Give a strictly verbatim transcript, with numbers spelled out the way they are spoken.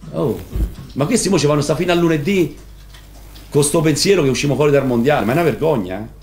Oh, ma questi mo ci vanno sta fino a lunedì con sto pensiero che usciamo fuori dal mondiale, ma è una vergogna, eh?